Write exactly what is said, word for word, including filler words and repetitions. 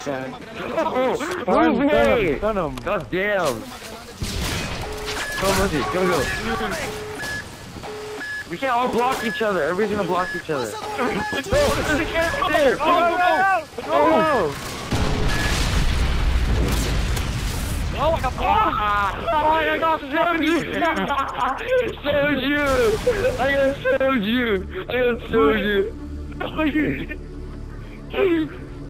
can. Oh, Move me! stun him, stun him. God damn. Go, Muzzy, go, go. We can't all block each other. Everybody's gonna block each other. Oh, there's a cat there! Oh, no! Oh, Oh, I got blocked! Oh, I got soju! Soju! I got soju! I got soju! Oh, you...